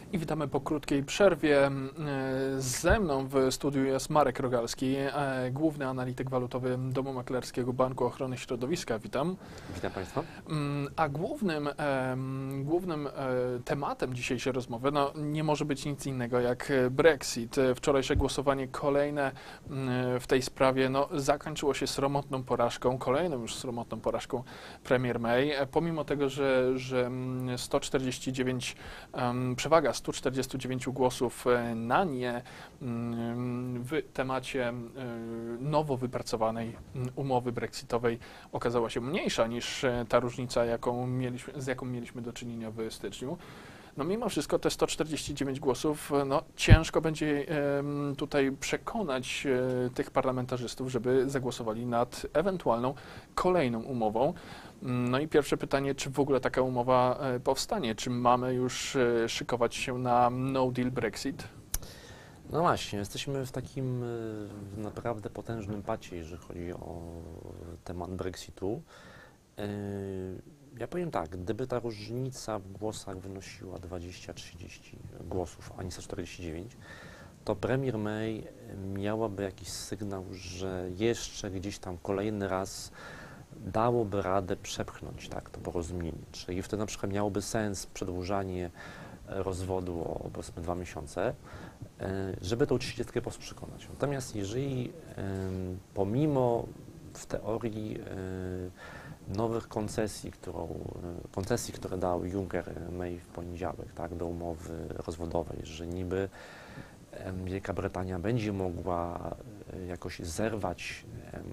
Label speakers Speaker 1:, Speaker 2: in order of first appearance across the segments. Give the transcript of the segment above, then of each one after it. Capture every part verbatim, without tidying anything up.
Speaker 1: I witamy po krótkiej przerwie. Ze mną w studiu jest Marek Rogalski, główny analityk walutowy Domu Maklerskiego Banku Ochrony Środowiska. Witam.
Speaker 2: Witam Państwa.
Speaker 1: A głównym, głównym tematem dzisiejszej rozmowy no, nie może być nic innego jak Brexit. Wczorajsze głosowanie kolejne w tej sprawie no, zakończyło się sromotną porażką, kolejną już sromotną porażką premier May. Pomimo tego, że, że sto czterdzieści dziewięć, przewaga stu czterdziestu dziewięciu głosów na nie w temacie nowo wypracowanej umowy brexitowej okazała się mniejsza niż ta różnica, jaką mieliśmy, z jaką mieliśmy do czynienia w styczniu. No mimo wszystko te sto czterdzieści dziewięć głosów, no ciężko będzie tutaj przekonać tych parlamentarzystów, żeby zagłosowali nad ewentualną kolejną umową. No i pierwsze pytanie, czy w ogóle taka umowa powstanie? Czy mamy już szykować się na no deal Brexit?
Speaker 2: No właśnie, jesteśmy w takim naprawdę potężnym pacie, jeżeli chodzi o temat Brexitu. Ja powiem tak, gdyby ta różnica w głosach wynosiła dwadzieścia trzydzieści głosów, a nie sto czterdzieści dziewięć, to premier May miałaby jakiś sygnał, że jeszcze gdzieś tam kolejny raz dałoby radę przepchnąć tak, to porozumienie. Czyli wtedy na przykład miałoby sens przedłużanie rozwodu o powiedzmy dwa miesiące, żeby tą trzydziestkę po prostu przekonać. Natomiast jeżeli pomimo w teorii nowych koncesji, którą, koncesji, które dał Juncker May w poniedziałek, tak, do umowy rozwodowej, że niby Wielka Brytania będzie mogła jakoś zerwać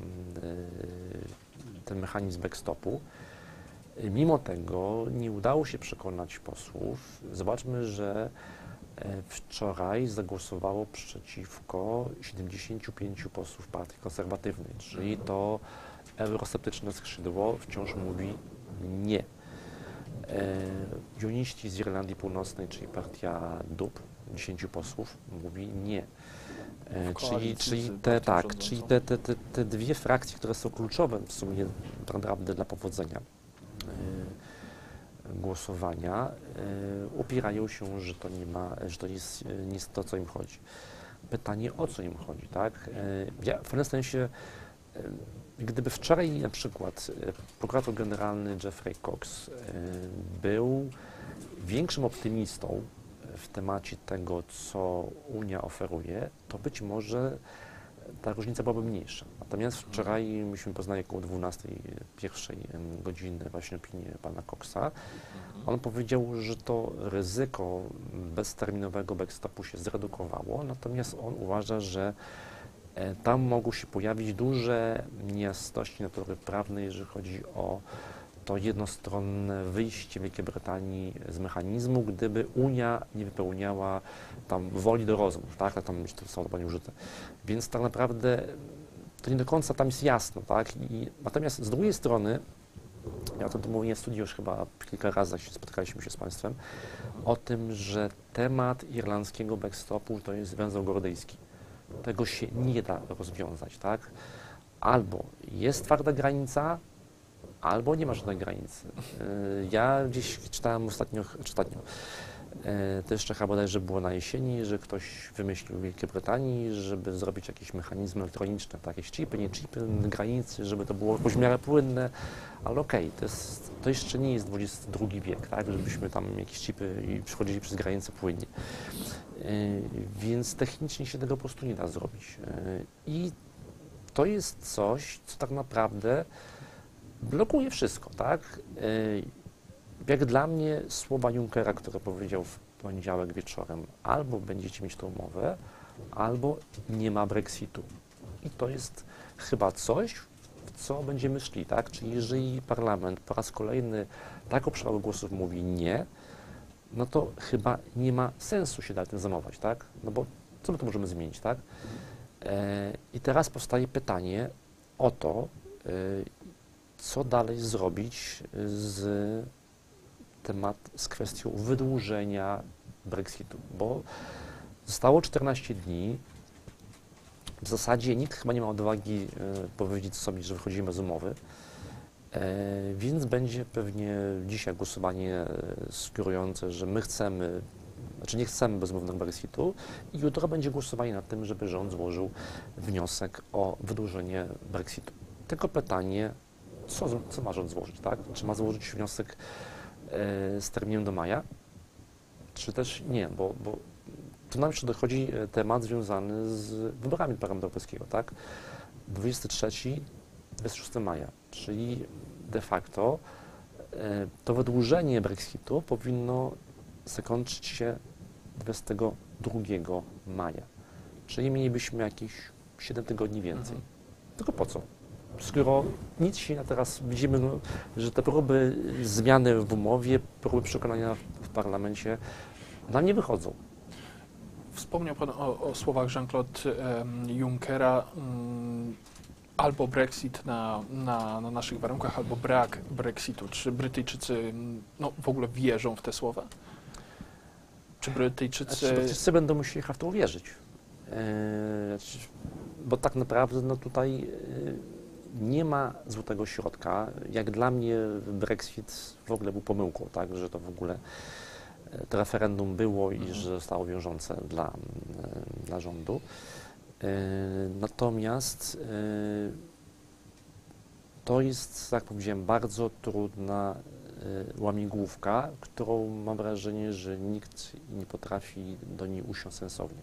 Speaker 2: ten mechanizm backstopu. Mimo tego nie udało się przekonać posłów. Zobaczmy, że wczoraj zagłosowało przeciwko siedemdziesięciu pięciu posłów Partii Konserwatywnej, czyli to eurosceptyczne skrzydło wciąż mówi nie. Uniści z Irlandii Północnej, czyli partia D U P, dziesięciu posłów, mówi nie. Czyli, czyli, te, tak, czyli te, te, te, te dwie frakcje, które są kluczowe w sumie naprawdę dla powodzenia głosowania, upierają się, że to nie ma, że to jest, nie jest to, co im chodzi. Pytanie, o co im chodzi, tak? Ja w pewnym sensie, gdyby wczoraj na przykład prokurator generalny Jeffrey Cox był większym optymistą w temacie tego, co Unia oferuje, to być może ta różnica byłaby mniejsza. Natomiast wczoraj myśmy poznali około dwunastej pierwszej godziny właśnie opinię pana Coxa. On powiedział, że to ryzyko bezterminowego backstopu się zredukowało, natomiast on uważa, że tam mogą się pojawić duże niejasności natury prawnej, jeżeli chodzi o to jednostronne wyjście Wielkiej Brytanii z mechanizmu, gdyby Unia nie wypełniała tam woli do rozmów, tak? Tam to są chyba użyte. Więc tak naprawdę to nie do końca tam jest jasno, tak? I, natomiast z drugiej strony, ja o tym to mówiłem w studiu już chyba kilka razy, jak się spotkaliśmy się z Państwem, o tym, że temat irlandzkiego backstopu to jest węzeł gordyjski. Tego się nie da rozwiązać, tak? Albo jest twarda granica, albo nie ma żadnej granicy. Ja gdzieś czytałem ostatnio, ostatnio to jeszcze chyba bodajże było na jesieni, że ktoś wymyślił w Wielkiej Brytanii, żeby zrobić jakieś mechanizmy elektroniczne, tak, jakieś chipy, nie chipy na granicy, żeby to było jakoś w miarę płynne, ale okej, okay, to, to jeszcze nie jest dwudziesty drugi wiek, tak, żebyśmy tam jakieś chipy i przechodzili przez granicę płynnie. Więc technicznie się tego po prostu nie da zrobić. I to jest coś, co tak naprawdę blokuje wszystko, tak? Jak dla mnie słowa Junckera, które powiedział w poniedziałek wieczorem, albo będziecie mieć tę umowę, albo nie ma Brexitu. I to jest chyba coś, w co będziemy szli, tak? Czyli jeżeli parlament po raz kolejny tak obszarowy głosów mówi nie, no to chyba nie ma sensu się dalej tym zajmować, tak? No bo co my tu możemy zmienić, tak? I teraz powstaje pytanie o to, co dalej zrobić z temat, z kwestią wydłużenia Brexitu, bo zostało czternaście dni, w zasadzie nikt chyba nie ma odwagi powiedzieć sobie, że wychodzimy z umowy, więc będzie pewnie dzisiaj głosowanie sugerujące, że my chcemy znaczy nie chcemy bezumownego Brexitu i jutro będzie głosowanie nad tym, żeby rząd złożył wniosek o wydłużenie Brexitu. Tylko pytanie, co, co ma rząd złożyć, tak? Czy ma złożyć wniosek e, z terminem do maja, czy też nie, bo, bo tu nam jeszcze dochodzi temat związany z wyborami do Parlamentu Europejskiego, tak? dwudziestego trzeciego do dwudziestego szóstego maja, czyli de facto e, to wydłużenie Brexitu powinno zakończyć się dwudziestego drugiego maja, czyli mielibyśmy jakieś siedem tygodni więcej.
Speaker 1: Mhm.
Speaker 2: Tylko po co? Skoro nic się, a teraz widzimy, no, że te próby zmiany w umowie, próby przekonania w parlamencie nam nie wychodzą.
Speaker 1: Wspomniał Pan o, o słowach Jean-Claude em, Junckera, mm, albo Brexit na, na, na naszych warunkach, albo brak Brexitu. Czy Brytyjczycy mm, no, w ogóle wierzą w te słowa? Czy Brytyjczycy...
Speaker 2: Znaczy, Brytyjczycy będą musieli w to uwierzyć. Yy, bo tak naprawdę no, tutaj yy, nie ma złotego środka. Jak dla mnie Brexit w ogóle był pomyłką, tak, że to w ogóle to referendum było i
Speaker 1: Mhm.
Speaker 2: że zostało wiążące dla, dla rządu. Natomiast to jest, jak powiedziałem, bardzo trudna łamigłówka, którą mam wrażenie, że nikt nie potrafi do niej usiąść sensownie.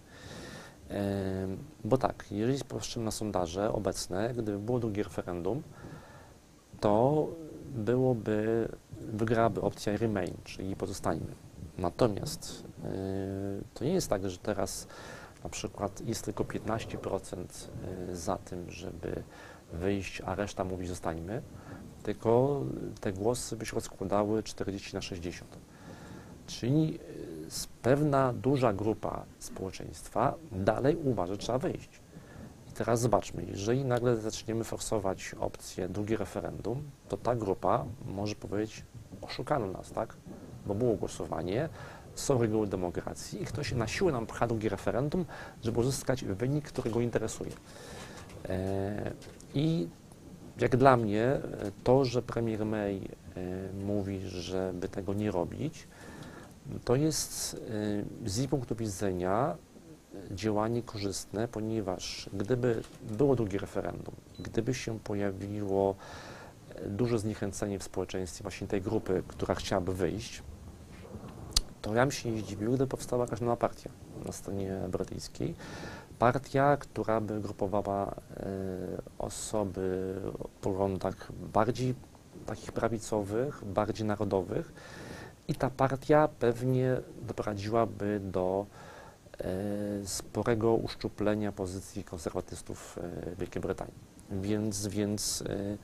Speaker 2: Bo tak, jeżeli spojrzymy na sondaże obecne, gdyby było drugie referendum, to byłoby, wygrałaby opcja Remain, czyli pozostańmy. Natomiast yy, to nie jest tak, że teraz na przykład jest tylko piętnaście procent za tym, żeby wyjść, a reszta mówi zostańmy, tylko te głosy by się rozkładały czterdzieści na sześćdziesiąt. Czyli pewna duża grupa społeczeństwa dalej uważa, że trzeba wyjść. I teraz zobaczmy, jeżeli nagle zaczniemy forsować opcję drugie referendum, to ta grupa może powiedzieć, oszukano nas, tak? Bo było głosowanie, są reguły demokracji i ktoś na siłę nam pcha drugie referendum, żeby uzyskać wynik, który go interesuje. E, I jak dla mnie to, że premier May e, mówi, żeby tego nie robić, to jest e, z jej punktu widzenia działanie korzystne, ponieważ gdyby było drugie referendum, gdyby się pojawiło duże zniechęcenie w społeczeństwie właśnie tej grupy, która chciałaby wyjść, to ja bym się nie zdziwił, gdyby powstała jakaś nowa partia na scenie brytyjskiej. Partia, która by grupowała e, osoby o poglądach bardziej takich prawicowych, bardziej narodowych i ta partia pewnie doprowadziłaby do e, sporego uszczuplenia pozycji konserwatystów e, Wielkiej Brytanii. Więc, więc e,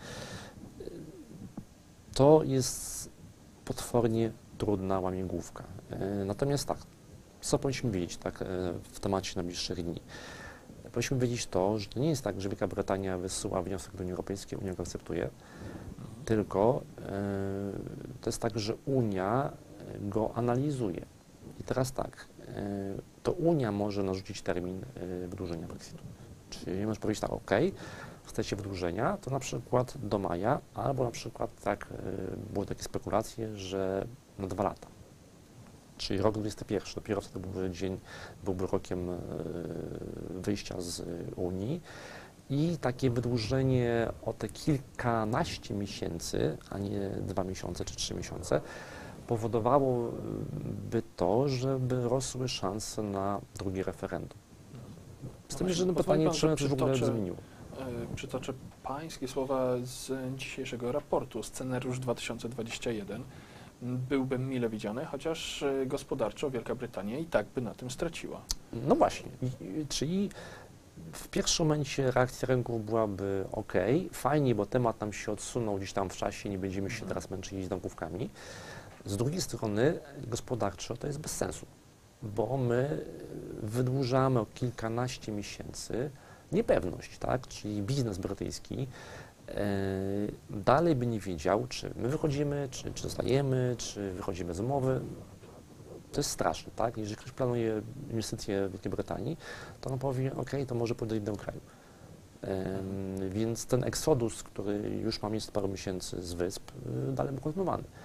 Speaker 2: to jest potwornie trudna łamigłówka. Natomiast tak, co powinniśmy wiedzieć tak, w temacie najbliższych dni? Powinniśmy wiedzieć to, że to nie jest tak, że Wielka Brytania wysyła wniosek do Unii Europejskiej, Unia go akceptuje, tylko to jest tak, że Unia go analizuje. I teraz tak, to Unia może narzucić termin wydłużenia Brexitu. Czyli może powiedzieć tak, ok, chcecie wydłużenia, to na przykład do maja, albo na przykład tak, były takie spekulacje, że na dwa lata. Czyli rok dwudziesty pierwszy, dopiero wtedy byłby dzień, byłby rokiem wyjścia z Unii i takie wydłużenie o te kilkanaście miesięcy, a nie dwa miesiące czy trzy miesiące, powodowałoby to, żeby rosły szanse na drugie referendum. Z tym, że pytanie, czy to w ogóle zmieniło.
Speaker 1: Przytoczę pańskie słowa z dzisiejszego raportu. Scenariusz dwa tysiące dwudziesty pierwszy byłby mile widziany, chociaż gospodarczo Wielka Brytania i tak by na tym straciła.
Speaker 2: No właśnie, czyli w pierwszym momencie reakcja rynków byłaby ok, fajnie, bo temat nam się odsunął gdzieś tam w czasie, nie będziemy się teraz męczyć z nagłówkami. Z drugiej strony gospodarczo to jest bez sensu, bo my wydłużamy o kilkanaście miesięcy niepewność, tak? Czyli biznes brytyjski e, dalej by nie wiedział, czy my wychodzimy, czy, czy zostajemy, czy wychodzimy z umowy. To jest straszne, tak? Jeżeli ktoś planuje inwestycje w Wielkiej Brytanii, to on powie, ok, to może pójdę do innego kraju. E, więc ten eksodus, który już ma miejsce paru miesięcy z wysp, dalej był kontynuowany.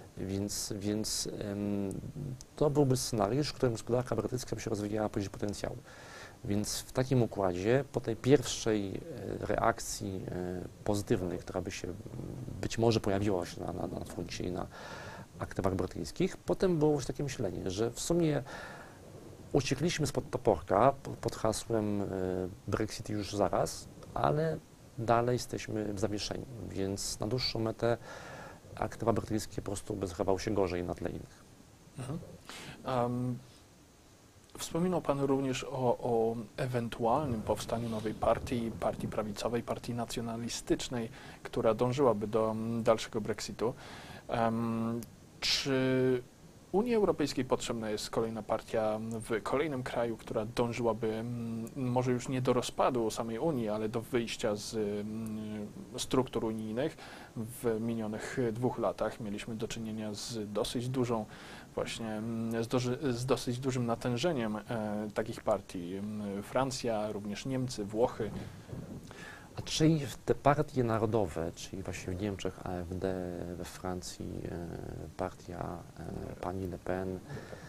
Speaker 2: Więc, więc em, to byłby scenariusz, w którym gospodarka brytyjska by się rozwijała poniżej potencjału. Więc w takim układzie, po tej pierwszej e, reakcji e, pozytywnej, która by się być może pojawiła się na, na, na froncie i na aktywach brytyjskich, potem było już takie myślenie, że w sumie uciekliśmy spod toporka pod, pod hasłem e, Brexit już zaraz, ale dalej jesteśmy w zawieszeniu, więc na dłuższą metę aktywa brytyjskie po prostu by zachowały się gorzej na tle innych.
Speaker 1: Mhm. Um, wspominał Pan również o, o ewentualnym powstaniu nowej partii, partii prawicowej, partii nacjonalistycznej, która dążyłaby do dalszego Brexitu. Um, czy Unii Europejskiej potrzebna jest kolejna partia w kolejnym kraju, która dążyłaby mm, może już nie do rozpadu samej Unii, ale do wyjścia z mm, struktur unijnych? W minionych dwóch latach mieliśmy do czynienia z dosyć dużą właśnie, mm, z, doży, z dosyć dużym natężeniem e, takich partii. Francja, również Niemcy, Włochy.
Speaker 2: A czyli te partie narodowe, czyli właśnie w Niemczech A F D, we Francji e, partia e, pani Le Pen, e,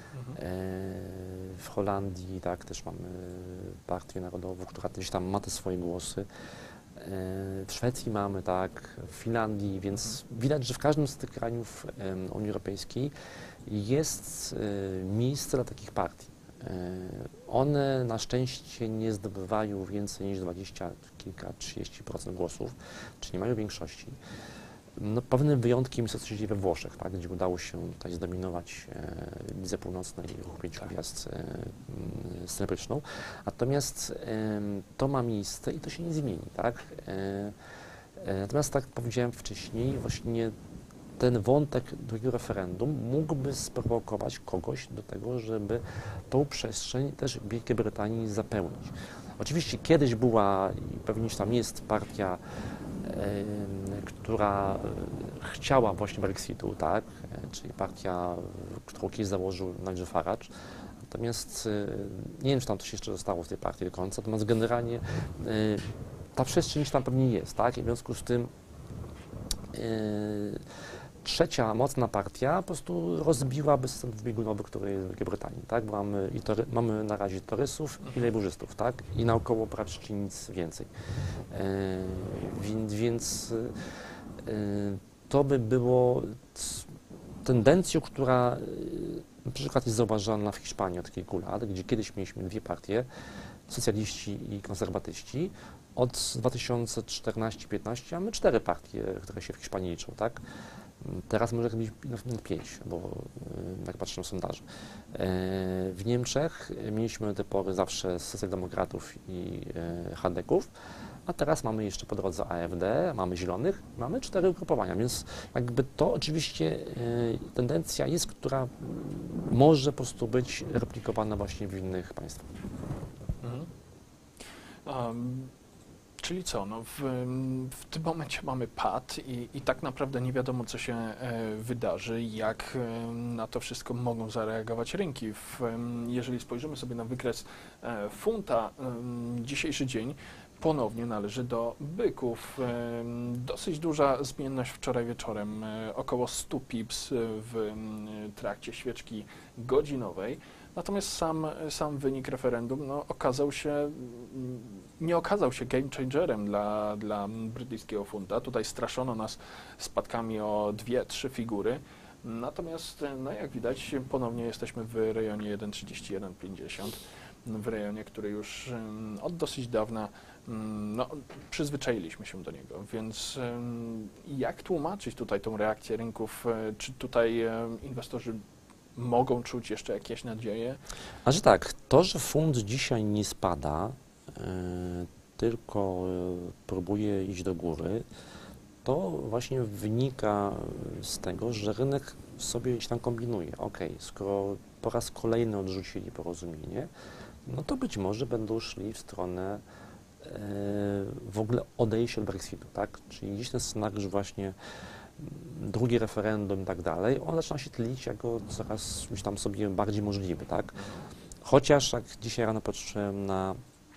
Speaker 2: w Holandii tak też mamy partię narodową, która gdzieś tam ma te swoje głosy. E, w Szwecji mamy tak, w Finlandii, więc widać, że w każdym z tych krajów e, Unii Europejskiej jest e, miejsce dla takich partii. One na szczęście nie zdobywają więcej niż dwadzieścia, kilka, trzydzieści procent głosów, czyli nie mają większości. No, pewnym wyjątkiem jest to, co się dzieje we Włoszech, tak, gdzie udało się tutaj zdominować e, Lidze Północnej i Ruch Pięciu Gwiazd e, symetryczną. Natomiast e, to ma miejsce i to się nie zmieni. Tak? E, e, natomiast, tak jak powiedziałem wcześniej, właśnie ten wątek drugiego referendum mógłby sprowokować kogoś do tego, żeby tą przestrzeń też w Wielkiej Brytanii zapełnić. Oczywiście kiedyś była i pewnie tam jest partia, e, która chciała właśnie Brexitu, tak, e, czyli partia, którą kiedyś założył Nigel Farage. Natomiast e, nie wiem, czy tam coś jeszcze zostało w tej partii do końca, natomiast generalnie e, ta przestrzeń tam pewnie jest, tak, i w związku z tym e, trzecia mocna partia po prostu rozbiłaby system dwubiegunowy, który jest w Wielkiej Brytanii, tak? Bo mamy, i tory, mamy na razie torysów i lejburzystów, tak? I naokoło praktycznie nic więcej. E, więc więc e, to by było tendencją, która e, na przykład jest zauważalna w Hiszpanii od kilku lat, gdzie kiedyś mieliśmy dwie partie, socjaliści i konserwatyści. Od dwa tysiące czternastego do piętnastego mamy cztery partie, które się w Hiszpanii liczą, tak? Teraz może być pięć, bo jak patrzę na sondaże. W Niemczech mieliśmy do tej pory zawsze socjaldemokratów i chadeków, a teraz mamy jeszcze po drodze A F D, mamy zielonych, mamy cztery ugrupowania, więc jakby to oczywiście tendencja jest, która może po prostu być replikowana właśnie w innych państwach.
Speaker 1: Mhm. Um. Czyli co, no w, w tym momencie mamy pad i, i tak naprawdę nie wiadomo, co się e, wydarzy, jak e, na to wszystko mogą zareagować rynki. W, e, jeżeli spojrzymy sobie na wykres e, funta, e, dzisiejszy dzień ponownie należy do byków. E, dosyć duża zmienność wczoraj wieczorem, e, około sto pips w e, trakcie świeczki godzinowej. Natomiast sam, sam wynik referendum no, okazał się, nie okazał się game changerem dla, dla brytyjskiego funta. Tutaj straszono nas spadkami o dwie, trzy figury. Natomiast, no, jak widać, ponownie jesteśmy w rejonie jeden trzydzieści jeden pięćdziesiąt, w rejonie, który już od dosyć dawna no, przyzwyczailiśmy się do niego. Więc jak tłumaczyć tutaj tą reakcję rynków? Czy tutaj inwestorzy mogą czuć jeszcze jakieś nadzieje?
Speaker 2: A że tak, to, że funt dzisiaj nie spada, y, tylko y, próbuje iść do góry, to właśnie wynika z tego, że rynek sobie gdzieś tam kombinuje. Ok, skoro po raz kolejny odrzucili porozumienie, no to być może będą szli w stronę y, w ogóle odejścia od Brexitu, tak? Czyli gdzieś ten scenariusz właśnie drugie referendum i tak dalej, on zaczyna się tlić jako coraz gdzieś tam sobie bardziej możliwy, tak? Chociaż jak dzisiaj rano patrzyłem na,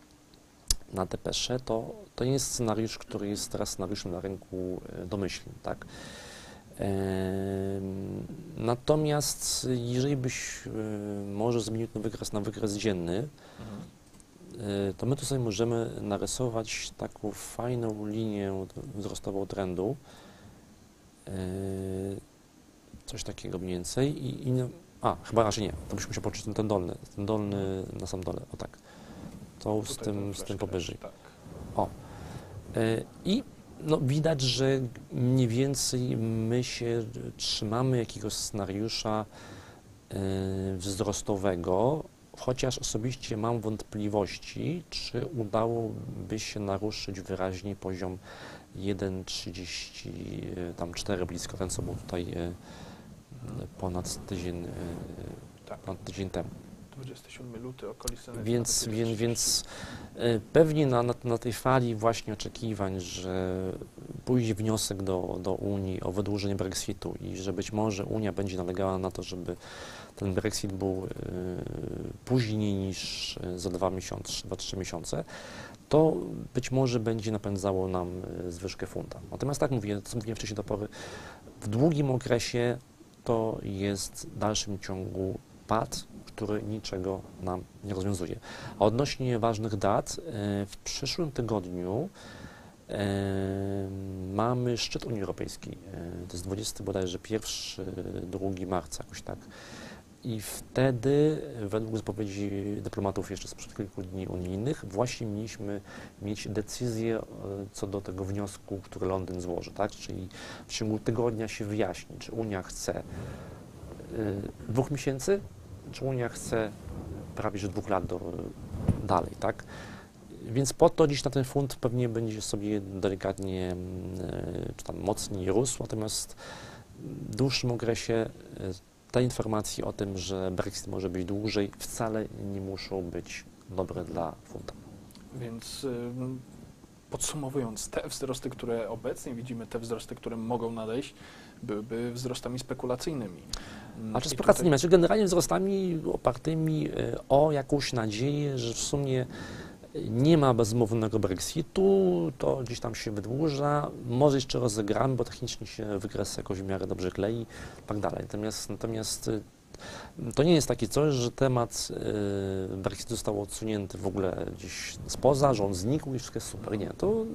Speaker 2: na depesze, to, to nie jest scenariusz, który jest teraz scenariuszem na rynku domyślnym, tak? Natomiast jeżeli byś może zmienił ten wykres na wykres dzienny,
Speaker 1: Mhm.
Speaker 2: to my tu sobie możemy narysować taką fajną linię wzrostową trendu, coś takiego mniej więcej i, i no, a, chyba raczej nie, to byśmy musiał poczuć ten, ten dolny, ten dolny na sam dole, o tak, to z
Speaker 1: Tutaj
Speaker 2: tym,
Speaker 1: to
Speaker 2: z tym
Speaker 1: troszkę,
Speaker 2: powyżej.
Speaker 1: Tak.
Speaker 2: O. I no, widać, że mniej więcej my się trzymamy jakiegoś scenariusza wzrostowego, chociaż osobiście mam wątpliwości, czy udałoby się naruszyć wyraźnie poziom jeden trzydzieści cztery blisko, ten co był tutaj ponad tydzień,
Speaker 1: Tak.
Speaker 2: ponad tydzień temu.
Speaker 1: dwudziestego siódmego lutego, okolice...
Speaker 2: Więc, więc, więc pewnie na, na, na tej fali właśnie oczekiwań, że pójdzie wniosek do, do Unii o wydłużenie Brexitu i że być może Unia będzie nalegała na to, żeby ten Brexit był później niż za dwa miesiące, dwa, trzy miesiące, to być może będzie napędzało nam zwyżkę funta. Natomiast tak mówię, co mówiłem wcześniej do pory, w długim okresie to jest w dalszym ciągu pad, który niczego nam nie rozwiązuje. A odnośnie ważnych dat, w przyszłym tygodniu mamy szczyt Unii Europejskiej. To jest dwudziestego bodajże pierwszego, drugiego marca, jakoś tak. I wtedy, według zapowiedzi dyplomatów jeszcze sprzed kilku dni unijnych, właśnie mieliśmy mieć decyzję co do tego wniosku, który Londyn złoży, tak? Czyli w ciągu tygodnia się wyjaśni, czy Unia chce y, dwóch miesięcy, czy Unia chce prawie że dwóch lat do, dalej, tak? Więc po to dziś na ten fund pewnie będzie sobie delikatnie, y, czy tam mocniej rósł, natomiast w dłuższym okresie y, te informacje o tym, że Brexit może być dłużej, wcale nie muszą być dobre dla funta.
Speaker 1: Więc y, podsumowując, te wzrosty, które obecnie widzimy, te wzrosty, które mogą nadejść, byłyby wzrostami spekulacyjnymi.
Speaker 2: A czy
Speaker 1: I
Speaker 2: spekulacyjnymi,
Speaker 1: tutaj-
Speaker 2: czy generalnie wzrostami opartymi o jakąś nadzieję, że w sumie nie ma bezumownego Brexitu, to gdzieś tam się wydłuża, może jeszcze rozegramy, bo technicznie się wykres jakoś w miarę dobrze klei i tak dalej. Natomiast, natomiast to nie jest takie coś, że temat Brexitu został odsunięty w ogóle gdzieś spoza, że on znikł i wszystko jest super. Nie, to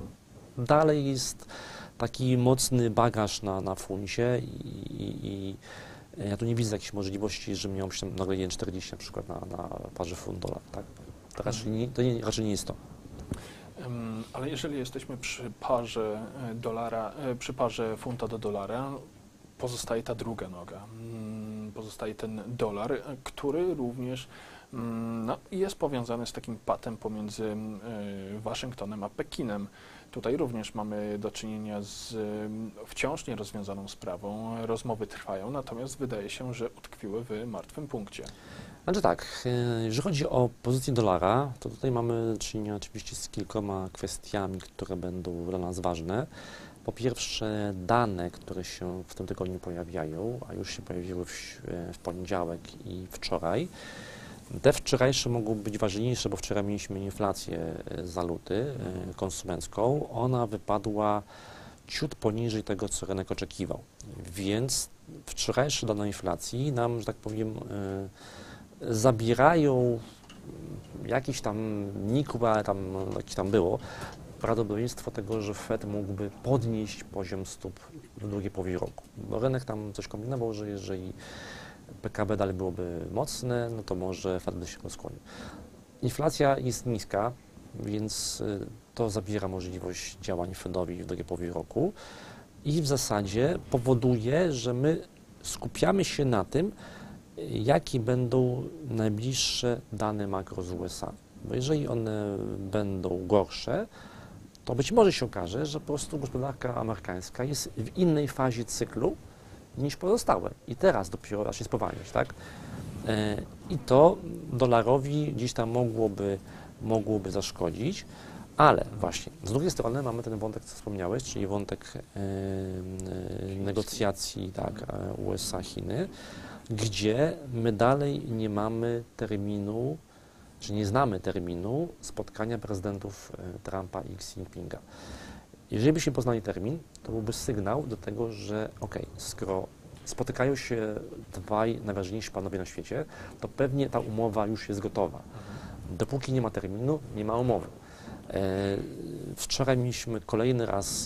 Speaker 2: dalej jest taki mocny bagaż na, na funcie i, i, i ja tu nie widzę jakichś możliwości, że miał być tam nagle jeden czterdzieści na przykład na, na parze funt dolar, tak? To raczej nie, to nie, raczej nie jest to.
Speaker 1: Ym, Ale jeżeli jesteśmy przy parze e, dolara, e, przy parze funta do dolara, pozostaje ta druga noga. Mm, Pozostaje ten dolar, e, który również mm, no, jest powiązany z takim patem pomiędzy e, Waszyngtonem a Pekinem. Tutaj również mamy do czynienia z e, wciąż nierozwiązaną sprawą. Rozmowy trwają, natomiast wydaje się, że utkwiły w martwym punkcie.
Speaker 2: Znaczy tak, jeżeli chodzi o pozycję dolara, to tutaj mamy do czynienia oczywiście z kilkoma kwestiami, które będą dla nas ważne. Po pierwsze dane, które się w tym tygodniu pojawiają, a już się pojawiły w, w poniedziałek i wczoraj. Te wczorajsze mogą być ważniejsze, bo wczoraj mieliśmy inflację za luty konsumencką. Ona wypadła ciut poniżej tego, co rynek oczekiwał. Więc wczorajsze dane inflacji nam, że tak powiem, zabierają jakiś tam nikł, ale tam jakieś tam było, prawdopodobieństwo tego, że Fed mógłby podnieść poziom stóp w drugiej połowie roku. Bo rynek tam coś kombinował, że jeżeli P K B dalej byłoby mocne, no to może Fed by się rozkłonił. Inflacja jest niska, więc to zabiera możliwość działań Fedowi w drugiej połowie roku i w zasadzie powoduje, że my skupiamy się na tym, jakie będą najbliższe dane makro z U S A. Bo jeżeli one będą gorsze, to być może się okaże, że po prostu gospodarka amerykańska jest w innej fazie cyklu niż pozostałe. I teraz dopiero zacznie spowalniać, tak? I to dolarowi gdzieś tam mogłoby, mogłoby zaszkodzić, ale właśnie z drugiej strony mamy ten wątek, co wspomniałeś, czyli wątek negocjacji, tak, U S A Chiny, gdzie my dalej nie mamy terminu, czy nie znamy terminu spotkania prezydentów Trumpa i Xi Jinpinga. Jeżeli byśmy poznali termin, to byłby sygnał do tego, że ok, skoro spotykają się dwaj najważniejsi panowie na świecie, to pewnie ta umowa już jest gotowa. Dopóki nie ma terminu, nie ma umowy. Wczoraj mieliśmy kolejny raz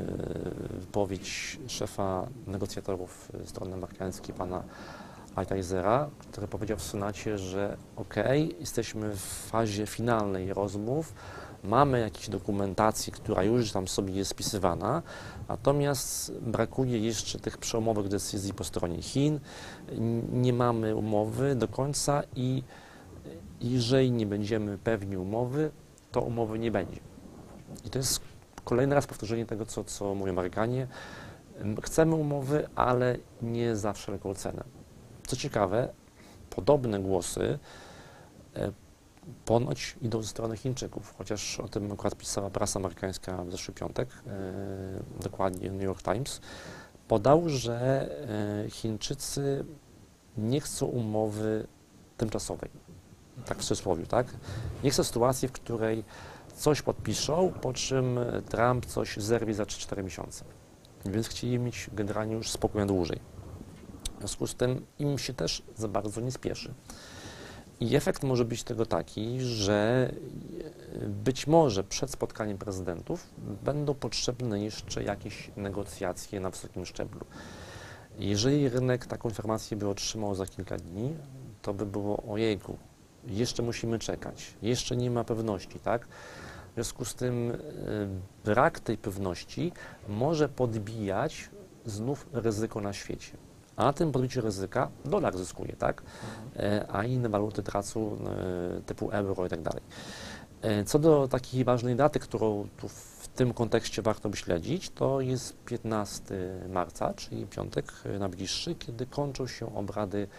Speaker 2: wypowiedź szefa negocjatorów strony amerykańskiej, pana Lightizera, który powiedział w Senacie, że ok, jesteśmy w fazie finalnej rozmów, mamy jakąś dokumentację, która już tam sobie jest spisywana, natomiast brakuje jeszcze tych przełomowych decyzji po stronie Chin, nie mamy umowy do końca i jeżeli nie będziemy pewni umowy, to umowy nie będzie. I to jest kolejny raz powtórzenie tego, co, co mówią Amerykanie. Chcemy umowy, ale nie za wszelką cenę. Co ciekawe, podobne głosy e, ponoć idą ze strony Chińczyków, chociaż o tym akurat pisała prasa amerykańska w zeszły piątek, e, dokładnie New York Times, podał, że e, Chińczycy nie chcą umowy tymczasowej, tak w cudzysłowie, tak? Nie chcą sytuacji, w której coś podpiszą, po czym Trump coś zerwie za trzy cztery miesiące. Więc chcieli mieć generalnie już spokój na dłużej. W związku z tym im się też za bardzo nie spieszy. I efekt może być tego taki, że być może przed spotkaniem prezydentów będą potrzebne jeszcze jakieś negocjacje na wysokim szczeblu. Jeżeli rynek taką informację by otrzymał za kilka dni, to by było ojejku, jeszcze musimy czekać, jeszcze nie ma pewności, tak? W związku z tym brak tej pewności może podbijać znów ryzyko na świecie. A na tym podbiciu ryzyka dolar zyskuje, tak? A inne waluty tracą typu euro i tak dalej. Co do takiej ważnej daty, którą tu w tym kontekście warto by śledzić, to jest piętnastego marca, czyli piątek najbliższy, kiedy kończą się obrady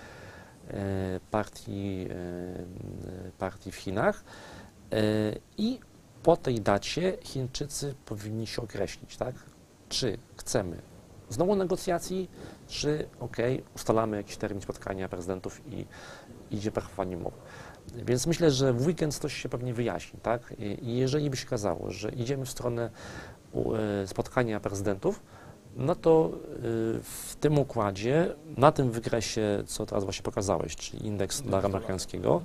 Speaker 2: partii, partii w Chinach i po tej dacie Chińczycy powinni się określić, tak? Czy chcemy znowu negocjacji, czy ok, ustalamy jakiś termin spotkania prezydentów i idzie perfowanie umowy. Więc myślę, że w weekend to się pewnie wyjaśni, tak? I jeżeli by się okazało, że idziemy w stronę spotkania prezydentów, no to w tym układzie, na tym wykresie, co teraz właśnie pokazałeś, czyli indeks dolara amerykańskiego,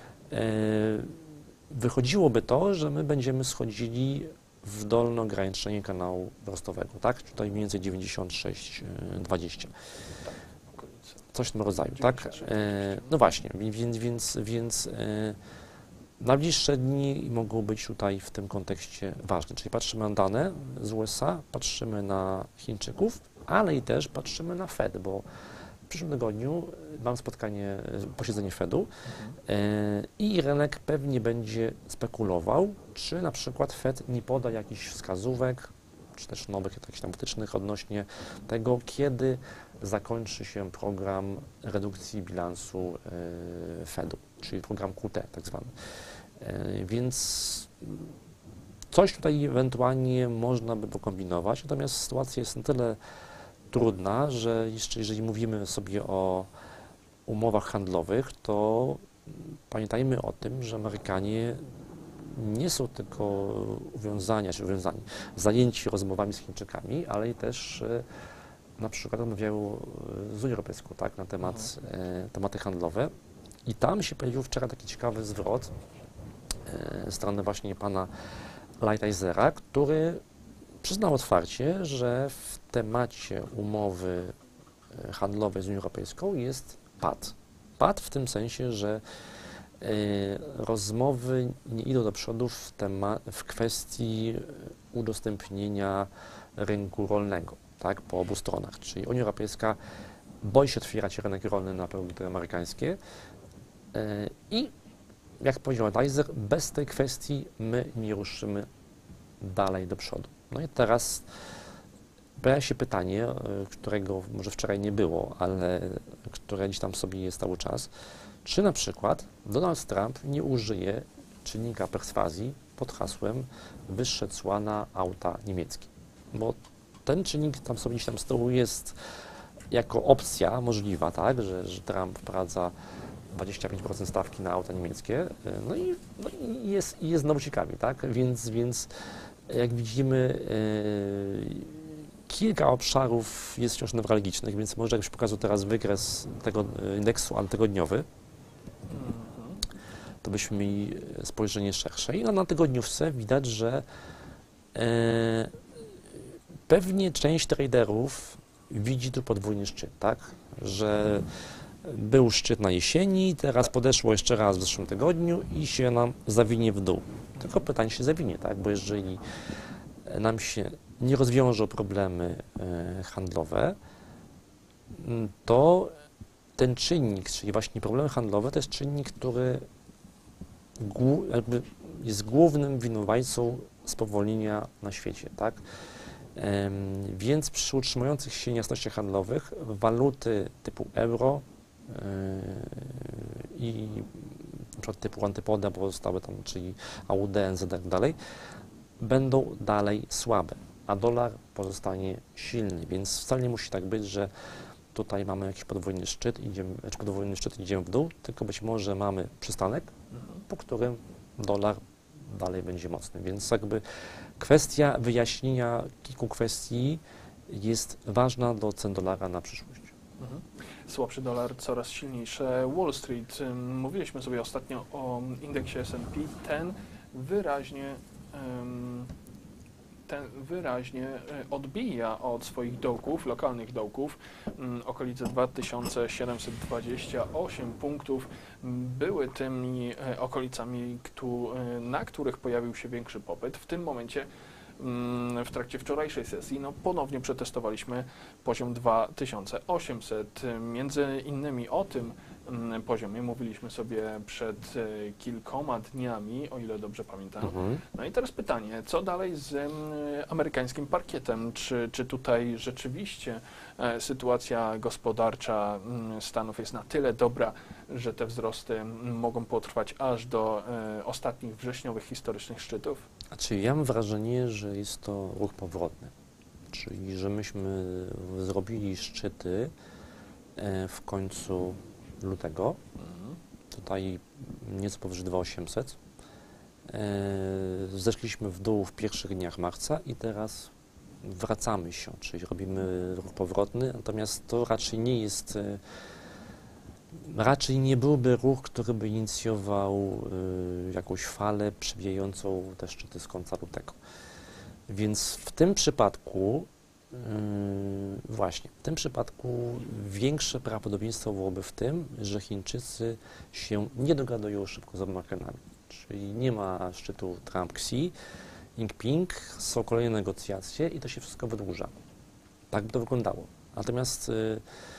Speaker 2: wychodziłoby to, że my będziemy schodzili w dolne ograniczenie kanału wzrostowego, tak? Tutaj mniej więcej dziewięćdziesiąt sześć dwadzieścia. Coś w tym rodzaju, tak? No właśnie, więc, więc, więc najbliższe dni mogą być tutaj w tym kontekście ważne, czyli patrzymy na dane z U S A, patrzymy na Chińczyków, ale i też patrzymy na Fed, bo w przyszłym tygodniu mam spotkanie, posiedzenie Fedu mhm. i rynek pewnie będzie spekulował, czy na przykład Fed nie poda jakichś wskazówek, czy też nowych jakichś tam wytycznych odnośnie tego, kiedy zakończy się program redukcji bilansu Fedu, czyli program Q T tak zwany. Więc coś tutaj ewentualnie można by pokombinować, natomiast sytuacja jest na tyle trudna, że jeszcze jeżeli mówimy sobie o umowach handlowych, to pamiętajmy o tym, że Amerykanie nie są tylko uwiązania, czy uwiązani, zajęci rozmowami z Chińczykami, ale i też na przykład rozmawiają z Unią Europejską, tak, na temat, e, tematy handlowe. I tam się pojawił wczoraj taki ciekawy zwrot e, ze strony właśnie pana Lightizera, który przyznał otwarcie, że w temacie umowy handlowej z Unią Europejską jest pad. Pad w tym sensie, że y, rozmowy nie idą do przodu w, tema, w kwestii udostępnienia rynku rolnego, tak, po obu stronach. Czyli Unia Europejska boi się otwierać rynek rolny na produkty amerykańskie y, i jak powiedział Lighthizer, bez tej kwestii my nie ruszymy dalej do przodu. No i teraz pojawia się pytanie, którego może wczoraj nie było, ale które gdzieś tam sobie jest cały czas. Czy na przykład Donald Trump nie użyje czynnika perswazji pod hasłem wyższe cła na auta niemieckie? Bo ten czynnik tam sobie gdzieś tam z tyłu jest jako opcja możliwa, tak, że, że Trump wprowadza dwadzieścia pięć procent stawki na auta niemieckie, no i, no i jest, jest znowu ciekawie, tak, więc, więc jak widzimy, e, kilka obszarów jest wciąż newralgicznych, więc może jakbyś pokazał teraz wykres tego indeksu, ale tygodniowy, to byśmy mieli spojrzenie szersze. I na tygodniówce widać, że e, pewnie część traderów widzi tu podwójny szczyt, tak? Że był szczyt na jesieni, teraz podeszło jeszcze raz w zeszłym tygodniu i się nam zawinie w dół. Tylko pytanie się zawinie, tak? Bo jeżeli nam się nie rozwiążą problemy e, handlowe, to ten czynnik, czyli właśnie problemy handlowe, to jest czynnik, który głu, jakby jest głównym winowajcą spowolnienia na świecie, tak? Ym, więc przy utrzymujących się niejasnościach handlowych waluty typu euro yy, i na przykład typu antypoda pozostałe tam, czyli A U D, N Z i tak dalej, będą dalej słabe, a dolar pozostanie silny, więc wcale nie musi tak być, że tutaj mamy jakiś podwójny szczyt, idziemy, czy podwójny szczyt idziemy w dół, tylko być może mamy przystanek, mhm. po którym dolar dalej będzie mocny, więc jakby kwestia wyjaśnienia kilku kwestii jest ważna do cen dolara na przyszłość.
Speaker 1: Mhm. Słabszy dolar, coraz silniejsze Wall Street. Mówiliśmy sobie ostatnio o indeksie S and P. Ten wyraźnie um, ten wyraźnie odbija od swoich dołków, lokalnych dołków, okolice dwa tysiące siedemset dwadzieścia osiem punktów były tymi okolicami, na których pojawił się większy popyt. W tym momencie w trakcie wczorajszej sesji no, ponownie przetestowaliśmy poziom dwa tysiące osiemset. Między innymi o tym poziomie mówiliśmy sobie przed kilkoma dniami, o ile dobrze pamiętam. Mhm. No i teraz pytanie, co dalej z amerykańskim parkietem? Czy, czy tutaj rzeczywiście sytuacja gospodarcza Stanów jest na tyle dobra, że te wzrosty mogą potrwać aż do ostatnich wrześniowych historycznych szczytów?
Speaker 2: Znaczy, ja mam wrażenie, że jest to ruch powrotny, czyli że myśmy zrobili szczyty w końcu lutego, mhm. tutaj nieco powyżej dwa tysiące osiemset, zeszliśmy w dół w pierwszych dniach marca i teraz wracamy się, czyli robimy ruch powrotny, natomiast to raczej nie jest, raczej nie byłby ruch, który by inicjował jakąś falę przebijającą te szczyty z końca lutego. Więc w tym przypadku Yy, właśnie, w tym przypadku większe prawdopodobieństwo byłoby w tym, że Chińczycy się nie dogadują szybko z Amerykanami. Czyli nie ma szczytu Trump-Xi, Jinping, są kolejne negocjacje i to się wszystko wydłuża. Tak by to wyglądało. Natomiast yy,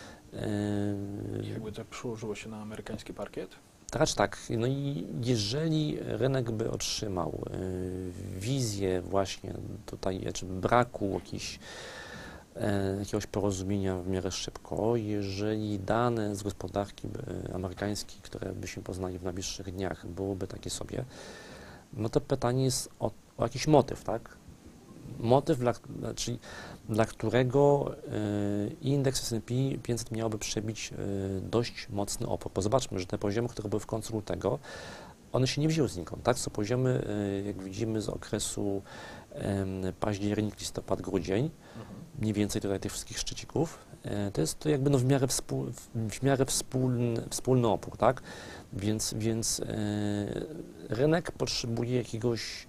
Speaker 1: yy, jakby to przełożyło się na amerykański parkiet?
Speaker 2: Raczej tak. No i jeżeli rynek by otrzymał yy, wizję właśnie tutaj, czy braku jakichś jakiegoś porozumienia w miarę szybko, jeżeli dane z gospodarki amerykańskiej, które byśmy poznali w najbliższych dniach, byłoby takie sobie, no to pytanie jest o, o jakiś motyw, tak? Motyw, dla, czyli dla którego y, indeks S and P pięćset miałby przebić y, dość mocny opór. Bo zobaczmy, że te poziomy, które były w końcu lutego, one się nie wzięły znikąd, tak? Są poziomy, y, jak widzimy, z okresu y, październik, listopad, grudzień, mhm. mniej więcej tutaj tych wszystkich szczycików. Y, to jest to jakby no w miarę, współ, w miarę wspólny, wspólny opór, tak? Więc, więc y, rynek potrzebuje jakiegoś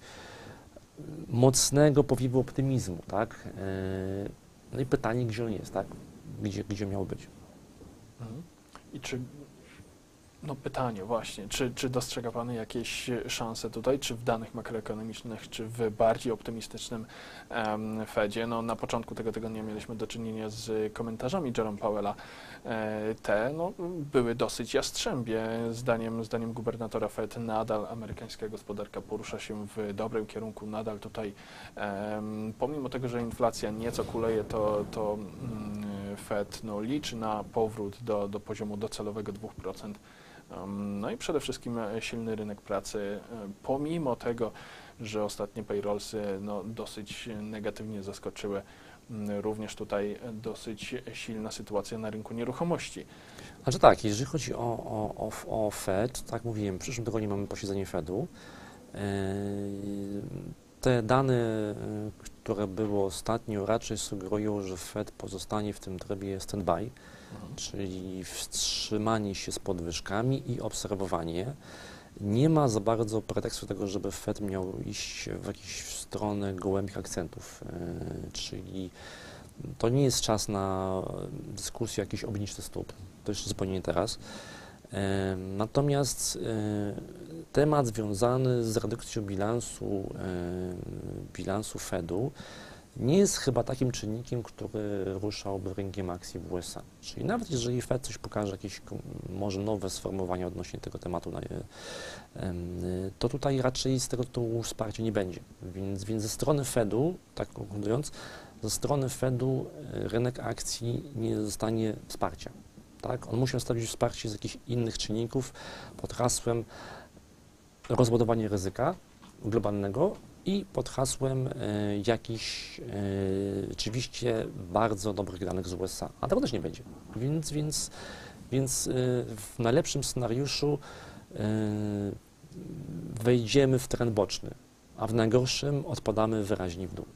Speaker 2: mocnego powiewu optymizmu, tak? Y, no i pytanie, gdzie on jest, tak? Gdzie, gdzie miał być?
Speaker 1: Mhm. I czy No pytanie właśnie, czy, czy dostrzega Pan jakieś szanse tutaj, czy w danych makroekonomicznych, czy w bardziej optymistycznym um, Fedzie? No na początku tego tygodnia mieliśmy do czynienia z komentarzami Jerome Powella. E, te no, były dosyć jastrzębie. Zdaniem, zdaniem gubernatora Fed nadal amerykańska gospodarka porusza się w dobrym kierunku. Nadal tutaj, um, pomimo tego, że inflacja nieco kuleje, to, to um, Fed no, liczy na powrót do, do poziomu docelowego dwóch procent. No i przede wszystkim silny rynek pracy, pomimo tego, że ostatnie payrollsy no, dosyć negatywnie zaskoczyły, również tutaj dosyć silna sytuacja na rynku nieruchomości.
Speaker 2: Znaczy tak, jeżeli chodzi o, o, o, o Fed, tak mówiłem, w przyszłym tygodniu mamy posiedzenie Fedu. Yy, te dane, które były ostatnio, raczej sugerują, że Fed pozostanie w tym trybie stand-by, mhm. czyli wstrzymanie się z podwyżkami i obserwowanie. Nie ma za bardzo pretekstu tego, żeby Fed miał iść w jakąś stronę gołębich akcentów, yy, czyli to nie jest czas na dyskusję o jakiejś obniżce stóp, to jeszcze zupełnie nie teraz. Yy, natomiast yy, temat związany z redukcją bilansu, yy, bilansu Fedu nie jest chyba takim czynnikiem, który ruszałby rynkiem akcji w U S A. Czyli nawet jeżeli Fed coś pokaże, jakieś może nowe sformułowania odnośnie tego tematu, to tutaj raczej z tego tytułu wsparcia nie będzie. Więc, więc ze strony Fedu, tak konkludując, ze strony Fedu rynek akcji nie dostanie wsparcia. Tak? On musi nastawić wsparcie z jakichś innych czynników pod hasłem rozbudowanie ryzyka globalnego i pod hasłem y, jakichś y, oczywiście bardzo dobrych danych z U S A, a tego też nie będzie. Więc, więc, więc y, w najlepszym scenariuszu y, wejdziemy w trend boczny, a w najgorszym odpadamy wyraźnie w dół.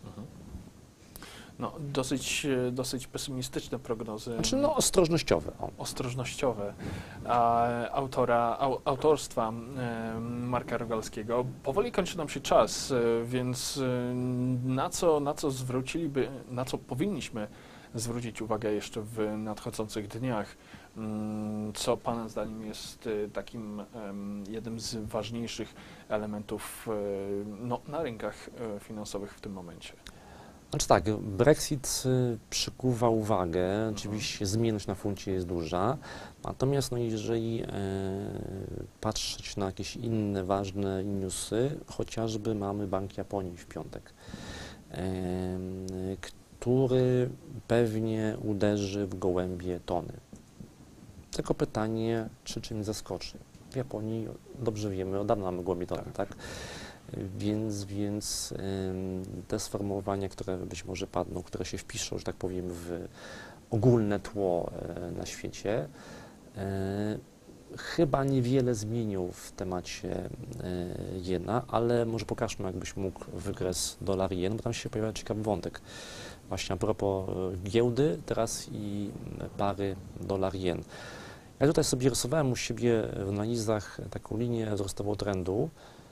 Speaker 1: No, dosyć, dosyć pesymistyczne prognozy.
Speaker 2: Znaczy, no, ostrożnościowe. O.
Speaker 1: Ostrożnościowe a, autora, au, autorstwa e, Marka Rogalskiego. Powoli kończy nam się czas, e, więc e, na co, na co zwróciliby, na co powinniśmy zwrócić uwagę jeszcze w nadchodzących dniach? Mm, co Pana zdaniem jest e, takim e, jednym z ważniejszych elementów e, no, na rynkach e, finansowych w tym momencie?
Speaker 2: Znaczy tak, Brexit y, przykuwa uwagę, mhm. oczywiście zmienność na funcie jest duża, natomiast no, jeżeli y, patrzeć na jakieś inne ważne newsy, chociażby mamy Bank Japonii w piątek, y, y, który pewnie uderzy w gołębie tony. Tylko pytanie, czy czymś zaskoczy. W Japonii dobrze wiemy, od dawna mamy gołębie tony, tak? tak? Więc, więc y, te sformułowania, które być może padną, które się wpiszą, że tak powiem, w ogólne tło y, na świecie, y, chyba niewiele zmienią w temacie y, jena, ale może pokażmy, jakbyś mógł wykres dolar-jen, bo tam się pojawia ciekawy wątek. Właśnie a propos giełdy teraz i pary dolar-jen. Ja tutaj sobie rysowałem u siebie w analizach taką linię wzrostową trendu,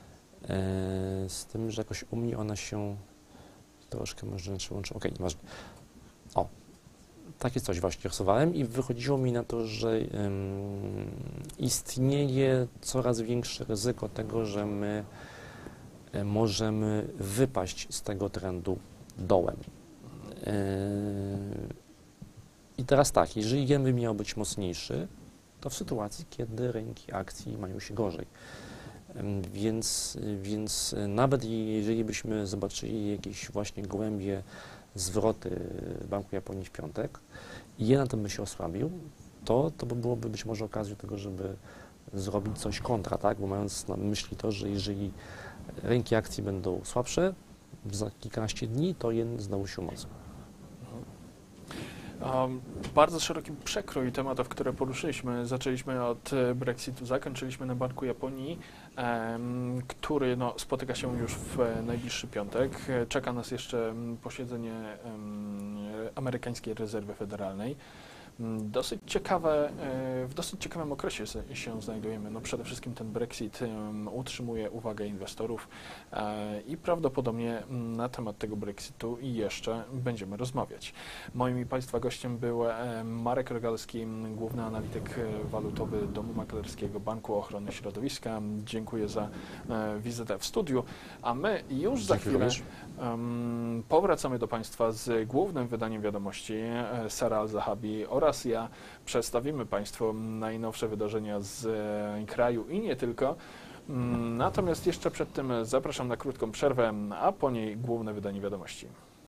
Speaker 2: z tym, że jakoś u mnie ona się troszkę może łączy. Okej, nieważne. O, takie coś właśnie rysowałem i wychodziło mi na to, że um, istnieje coraz większe ryzyko tego, że my um, możemy wypaść z tego trendu dołem. Um, I teraz tak, jeżeli jen by miał być mocniejszy, to w sytuacji, kiedy rynki akcji mają się gorzej. Więc, więc nawet jeżeli byśmy zobaczyli jakieś właśnie gołębie zwroty w Banku Japonii w piątek i jen na tym by się osłabił, to, to by byłoby być może okazją tego, żeby zrobić coś kontra, tak? Bo mając na myśli to, że jeżeli rynki akcji będą słabsze za kilkanaście dni, to jen znowu się umocni.
Speaker 1: Um, bardzo szeroki przekrój tematów, które poruszyliśmy. Zaczęliśmy od Brexitu, zakończyliśmy na Banku Japonii, um, który no, spotyka się już w najbliższy piątek. Czeka nas jeszcze posiedzenie um, amerykańskiej rezerwy federalnej. Dosyć ciekawe, w dosyć ciekawym okresie się znajdujemy. No przede wszystkim ten Brexit utrzymuje uwagę inwestorów i prawdopodobnie na temat tego Brexitu jeszcze będziemy rozmawiać. Moim i Państwa gościem był Marek Rogalski, główny analityk walutowy Domu Maklerskiego Banku Ochrony Środowiska. Dziękuję za wizytę w studiu, a my już za chwilę um, powracamy do Państwa z głównym wydaniem wiadomości Sara Al-Zahabi oraz ja. Przedstawimy Państwu najnowsze wydarzenia z kraju i nie tylko. Natomiast jeszcze przed tym zapraszam na krótką przerwę, a po niej główne wydanie wiadomości.